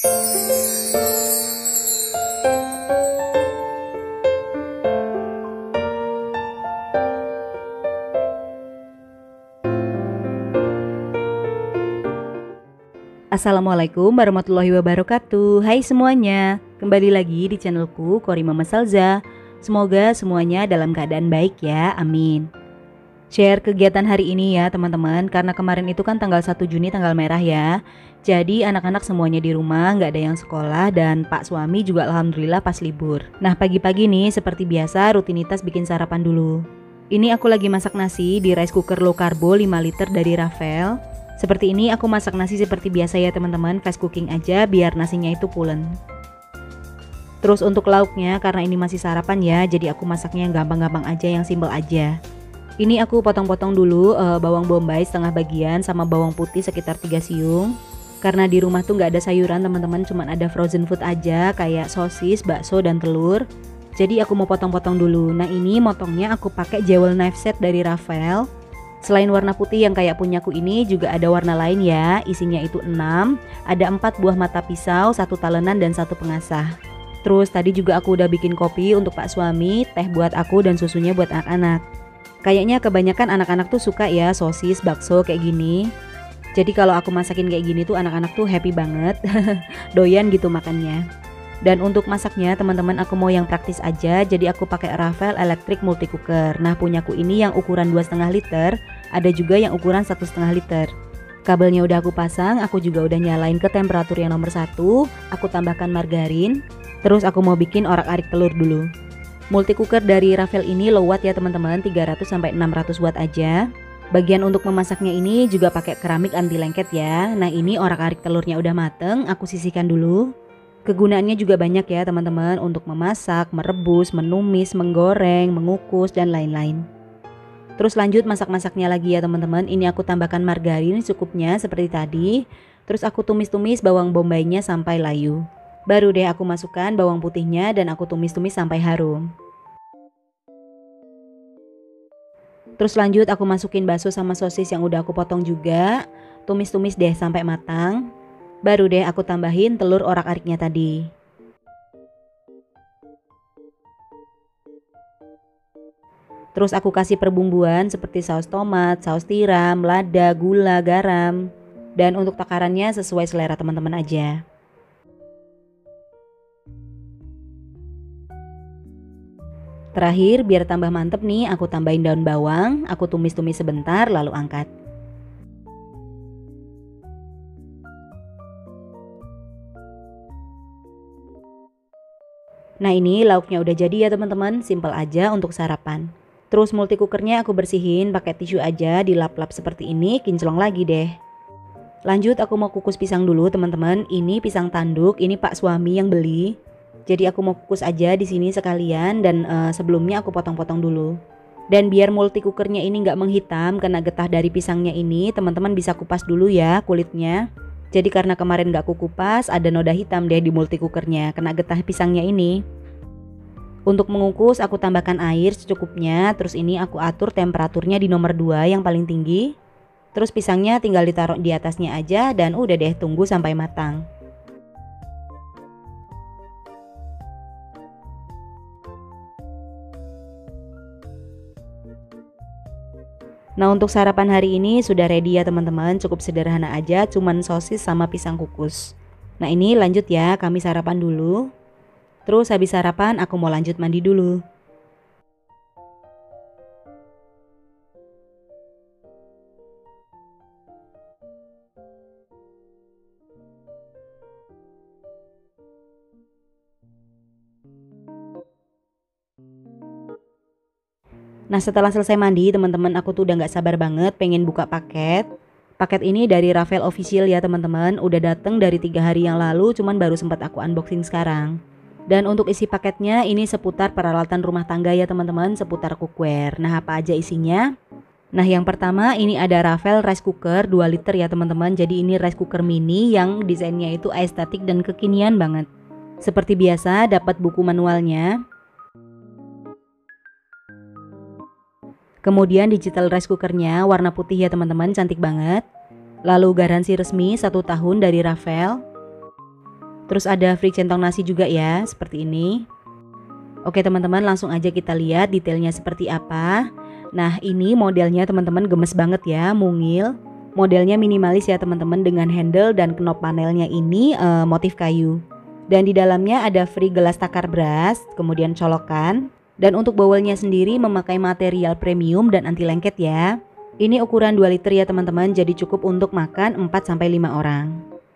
Assalamualaikum warahmatullahi wabarakatuh. Hai semuanya, kembali lagi di channelku Qori Mama Salza. Semoga semuanya dalam keadaan baik ya, amin. Share kegiatan hari ini ya teman-teman, karena kemarin itu kan tanggal 1 Juni tanggal merah ya. Jadi anak-anak semuanya di rumah, nggak ada yang sekolah, dan Pak suami juga alhamdulillah pas libur. Nah pagi-pagi nih seperti biasa rutinitas bikin sarapan dulu. Ini aku lagi masak nasi di rice cooker low carbo 5 liter dari Rafael. Seperti ini aku masak nasi seperti biasa ya teman-teman, fast cooking aja biar nasinya itu pulen. Terus untuk lauknya, karena ini masih sarapan ya, jadi aku masaknya yang gampang-gampang aja, yang simple aja. Ini aku potong-potong dulu bawang bombay setengah bagian sama bawang putih sekitar 3 siung. Karena di rumah tuh nggak ada sayuran teman-teman, cuman ada frozen food aja kayak sosis, bakso dan telur. Jadi aku mau potong-potong dulu. Nah ini motongnya aku pakai jewel knife set dari Rafael. Selain warna putih yang kayak punyaku ini, juga ada warna lain ya. Isinya itu 6, ada 4 buah mata pisau, 1 talenan dan 1 pengasah. Terus tadi juga aku udah bikin kopi untuk Pak suami, teh buat aku dan susunya buat anak-anak. Kayaknya kebanyakan anak-anak tuh suka ya sosis, bakso kayak gini. Jadi kalau aku masakin kayak gini tuh anak-anak tuh happy banget. Doyan gitu makannya. Dan untuk masaknya teman-teman aku mau yang praktis aja, jadi aku pakai Rafael Electric Multi Cooker. Nah punyaku ini yang ukuran 2,5 liter, ada juga yang ukuran 1,5 liter. Kabelnya udah aku pasang, aku juga udah nyalain ke temperatur yang nomor 1. Aku tambahkan margarin, terus aku mau bikin orak-arik telur dulu. Multi cooker dari Rafael ini low watt ya teman-teman, 300-600 watt aja. Bagian untuk memasaknya ini juga pakai keramik anti lengket ya. Nah ini orak-arik telurnya udah mateng, aku sisihkan dulu. Kegunaannya juga banyak ya teman-teman, untuk memasak, merebus, menumis, menggoreng, mengukus dan lain-lain. Terus lanjut masak-masaknya lagi ya teman-teman. Ini aku tambahkan margarin secukupnya seperti tadi. Terus aku tumis-tumis bawang bombaynya sampai layu. Baru deh aku masukkan bawang putihnya dan aku tumis-tumis sampai harum. Terus lanjut aku masukin bakso sama sosis yang udah aku potong juga. Tumis-tumis deh sampai matang. Baru deh aku tambahin telur orak-ariknya tadi. Terus aku kasih perbumbuan seperti saus tomat, saus tiram, lada, gula, garam. Dan untuk takarannya sesuai selera teman-teman aja. Terakhir biar tambah mantep nih, aku tambahin daun bawang, aku tumis-tumis sebentar lalu angkat. Nah ini lauknya udah jadi ya teman-teman, simple aja untuk sarapan. Terus multi cookernya aku bersihin pakai tisu aja, dilap-lap seperti ini, kinclong lagi deh. Lanjut aku mau kukus pisang dulu teman-teman. Ini pisang tanduk, ini Pak suami yang beli. Jadi aku mau kukus aja di sini sekalian dan sebelumnya aku potong-potong dulu. Dan biar multi cookernya ini nggak menghitam kena getah dari pisangnya ini, teman-teman bisa kupas dulu ya kulitnya. Jadi karena kemarin gak aku kupas, ada noda hitam deh di multi cookernya, kena getah pisangnya ini. Untuk mengukus aku tambahkan air secukupnya, terus ini aku atur temperaturnya di nomor 2 yang paling tinggi. Terus pisangnya tinggal ditaruh di atasnya aja dan udah deh tunggu sampai matang. Nah untuk sarapan hari ini sudah ready ya teman-teman, cukup sederhana aja, cuman sosis sama pisang kukus. Nah ini lanjut ya, kami sarapan dulu. Terus habis sarapan aku mau lanjut mandi dulu. Nah setelah selesai mandi teman-teman, aku tuh udah gak sabar banget pengen buka paket. Paket ini dari Rafael Official ya teman-teman, udah dateng dari 3 hari yang lalu, cuman baru sempat aku unboxing sekarang. Dan untuk isi paketnya ini seputar peralatan rumah tangga ya teman-teman, seputar cookware. Nah apa aja isinya? Nah yang pertama ini ada Rafael rice cooker 2 liter ya teman-teman. Jadi ini rice cooker mini yang desainnya itu estetik dan kekinian banget. Seperti biasa dapat buku manualnya. Kemudian digital rice cookernya warna putih ya teman-teman, cantik banget. Lalu garansi resmi 1 tahun dari Rafael. Terus ada free centong nasi juga ya, seperti ini. Oke teman-teman, langsung aja kita lihat detailnya seperti apa. Nah ini modelnya teman-teman gemes banget ya, mungil. Modelnya minimalis ya teman-teman, dengan handle dan knob panelnya ini motif kayu. Dan di dalamnya ada free gelas takar beras, kemudian colokan. Dan untuk bowlnya sendiri memakai material premium dan anti lengket ya. Ini ukuran 2 liter ya teman-teman, jadi cukup untuk makan 4-5 orang.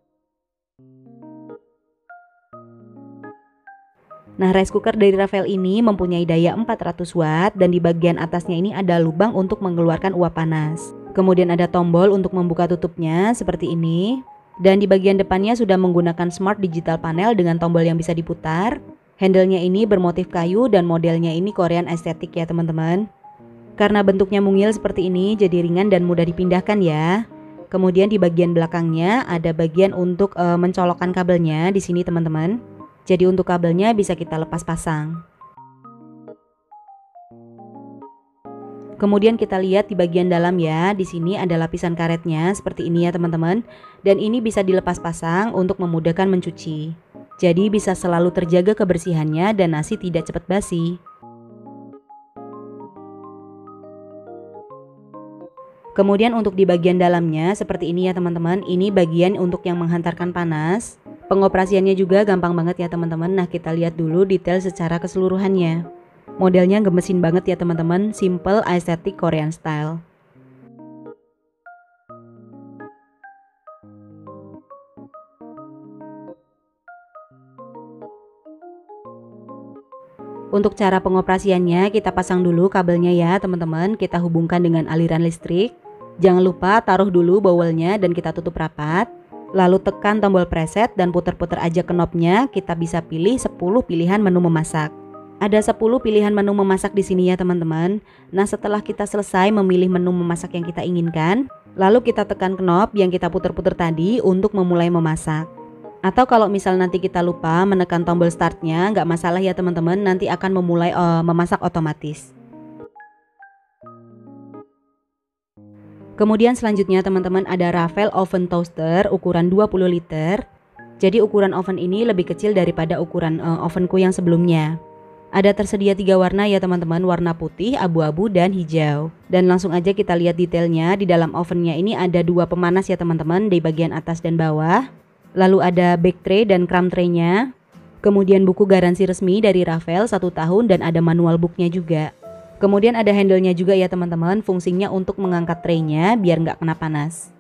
Nah, rice cooker dari Rafael ini mempunyai daya 400 watt dan di bagian atasnya ini ada lubang untuk mengeluarkan uap panas. Kemudian ada tombol untuk membuka tutupnya seperti ini. Dan di bagian depannya sudah menggunakan smart digital panel dengan tombol yang bisa diputar. Handle-nya ini bermotif kayu dan modelnya ini Korean estetik ya teman-teman. Karena bentuknya mungil seperti ini jadi ringan dan mudah dipindahkan ya. Kemudian di bagian belakangnya ada bagian untuk mencolokkan kabelnya di sini teman-teman. Jadi untuk kabelnya bisa kita lepas pasang. Kemudian kita lihat di bagian dalam ya, di sini ada lapisan karetnya seperti ini ya teman-teman. Dan ini bisa dilepas pasang untuk memudahkan mencuci. Jadi bisa selalu terjaga kebersihannya dan nasi tidak cepat basi. Kemudian untuk di bagian dalamnya seperti ini ya teman-teman, ini bagian untuk yang menghantarkan panas. Pengoperasiannya juga gampang banget ya teman-teman. Nah kita lihat dulu detail secara keseluruhannya. Modelnya gemesin banget ya teman-teman, simple aesthetic Korean style. Untuk cara pengoperasiannya kita pasang dulu kabelnya ya teman-teman, kita hubungkan dengan aliran listrik. Jangan lupa taruh dulu bowlnya dan kita tutup rapat. Lalu tekan tombol preset dan putar-putar aja knobnya, kita bisa pilih 10 pilihan menu memasak. Ada 10 pilihan menu memasak di sini ya teman-teman. Nah setelah kita selesai memilih menu memasak yang kita inginkan, lalu kita tekan knob yang kita putar-putar tadi untuk memulai memasak. Atau kalau misal nanti kita lupa menekan tombol startnya, nggak masalah ya teman-teman, nanti akan memulai memasak otomatis. Kemudian selanjutnya teman-teman ada Rafael Oven Toaster ukuran 20 liter. Jadi ukuran oven ini lebih kecil daripada ukuran ovenku yang sebelumnya. Ada tersedia 3 warna ya teman-teman, warna putih, abu-abu, dan hijau. Dan langsung aja kita lihat detailnya. Di dalam ovennya ini ada 2 pemanas ya teman-teman, di bagian atas dan bawah. Lalu ada bake tray dan crumb tray-nya. Kemudian buku garansi resmi dari Rafael 1 tahun dan ada manual booknya juga. Kemudian ada handle-nya juga ya teman-teman, fungsinya untuk mengangkat tray-nya biar nggak kena panas.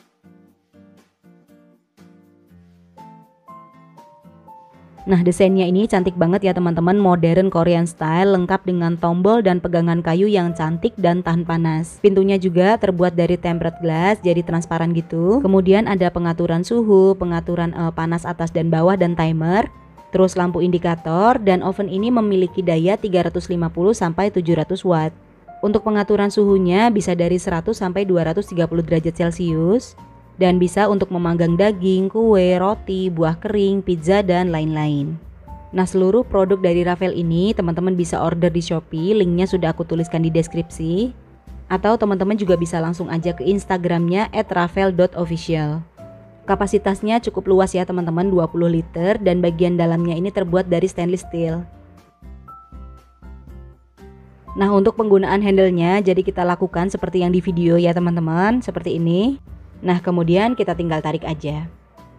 Nah desainnya ini cantik banget ya teman-teman, modern Korean style, lengkap dengan tombol dan pegangan kayu yang cantik dan tahan panas. Pintunya juga terbuat dari tempered glass, jadi transparan gitu. Kemudian ada pengaturan suhu, pengaturan panas atas dan bawah dan timer. Terus lampu indikator, dan oven ini memiliki daya 350 sampai 700 watt. Untuk pengaturan suhunya bisa dari 100 sampai 230 derajat Celcius. Dan bisa untuk memanggang daging, kue, roti, buah kering, pizza, dan lain-lain. Nah seluruh produk dari Rafael ini teman-teman bisa order di Shopee, linknya sudah aku tuliskan di deskripsi. Atau teman-teman juga bisa langsung aja ke Instagramnya @rafael.official. Kapasitasnya cukup luas ya teman-teman, 20 liter, dan bagian dalamnya ini terbuat dari stainless steel. Nah untuk penggunaan handle-nya jadi kita lakukan seperti yang di video ya teman-teman, seperti ini. Nah kemudian kita tinggal tarik aja.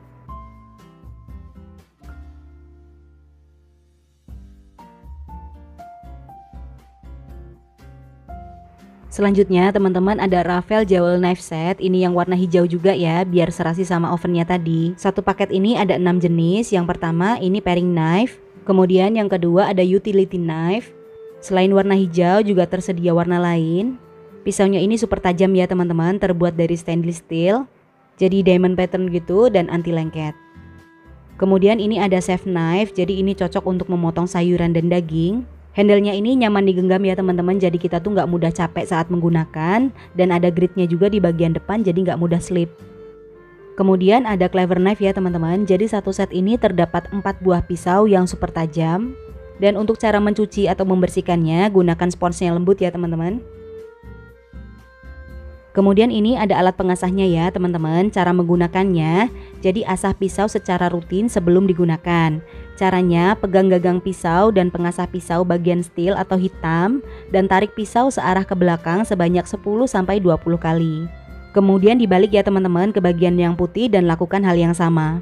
Selanjutnya teman-teman ada Rafael Jewel Knife Set, ini yang warna hijau juga ya, biar serasi sama ovennya tadi. Satu paket ini ada 6 jenis, yang pertama ini paring knife, kemudian yang kedua ada utility knife. Selain warna hijau juga tersedia warna lain. Pisaunya ini super tajam ya teman-teman, terbuat dari stainless steel, jadi diamond pattern gitu dan anti lengket. Kemudian ini ada chef knife, jadi ini cocok untuk memotong sayuran dan daging. Handle-nya ini nyaman digenggam ya teman-teman, jadi kita tuh nggak mudah capek saat menggunakan, dan ada gritnya juga di bagian depan jadi nggak mudah slip. Kemudian ada clever knife ya teman-teman, jadi satu set ini terdapat 4 buah pisau yang super tajam. Dan untuk cara mencuci atau membersihkannya gunakan spons yang lembut ya teman-teman. Kemudian ini ada alat pengasahnya ya teman-teman. Cara menggunakannya, jadi asah pisau secara rutin sebelum digunakan. Caranya pegang gagang pisau dan pengasah pisau bagian steel atau hitam dan tarik pisau searah ke belakang sebanyak 10-20 kali. Kemudian dibalik ya teman-teman ke bagian yang putih dan lakukan hal yang sama.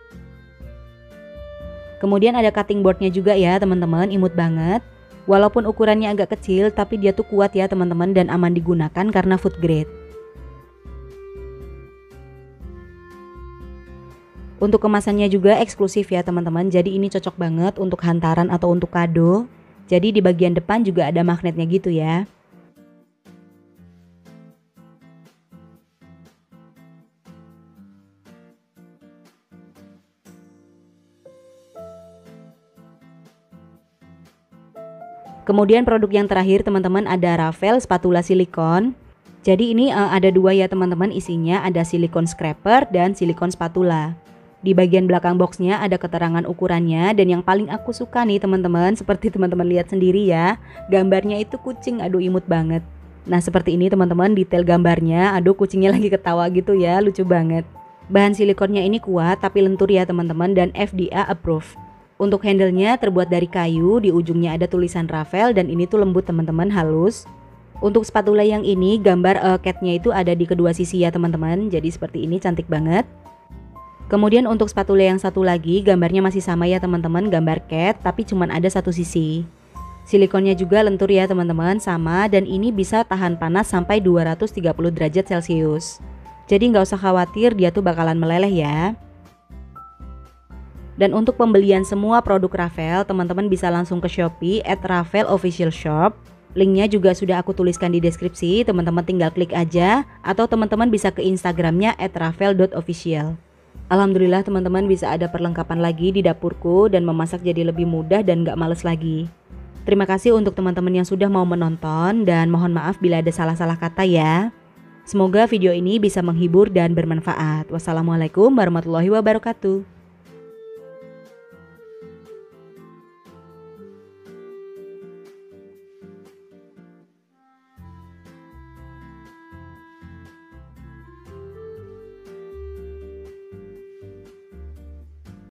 Kemudian ada cutting boardnya juga ya teman-teman, imut banget. Walaupun ukurannya agak kecil tapi dia tuh kuat ya teman-teman dan aman digunakan karena food grade. Untuk kemasannya juga eksklusif ya teman-teman, jadi ini cocok banget untuk hantaran atau untuk kado. Jadi di bagian depan juga ada magnetnya gitu ya. Kemudian produk yang terakhir teman-teman ada Rafael spatula silikon. Jadi ini ada dua ya teman-teman, isinya ada silikon scraper dan silikon spatula. Di bagian belakang boxnya ada keterangan ukurannya dan yang paling aku suka nih teman-teman, seperti teman-teman lihat sendiri ya, gambarnya itu kucing, aduh imut banget. Nah seperti ini teman-teman detail gambarnya, aduh kucingnya lagi ketawa gitu ya, lucu banget. Bahan silikonnya ini kuat tapi lentur ya teman-teman dan FDA approved. Untuk handle-nya terbuat dari kayu, di ujungnya ada tulisan Rafael dan ini tuh lembut teman-teman, halus. Untuk spatula yang ini gambar cat-nya itu ada di kedua sisi ya teman-teman, jadi seperti ini cantik banget. Kemudian untuk spatula yang satu lagi gambarnya masih sama ya teman-teman, gambar cat tapi cuman ada satu sisi. Silikonnya juga lentur ya teman-teman, sama, dan ini bisa tahan panas sampai 230 derajat Celcius. Jadi nggak usah khawatir dia tuh bakalan meleleh ya. Dan untuk pembelian semua produk Rafael teman-teman bisa langsung ke Shopee @rafaelofficialshop. Linknya juga sudah aku tuliskan di deskripsi, teman-teman tinggal klik aja, atau teman-teman bisa ke Instagramnya @rafael.official. Alhamdulillah teman-teman bisa ada perlengkapan lagi di dapurku dan memasak jadi lebih mudah dan gak males lagi. Terima kasih untuk teman-teman yang sudah mau menonton dan mohon maaf bila ada salah-salah kata ya. Semoga video ini bisa menghibur dan bermanfaat. Wassalamualaikum warahmatullahi wabarakatuh.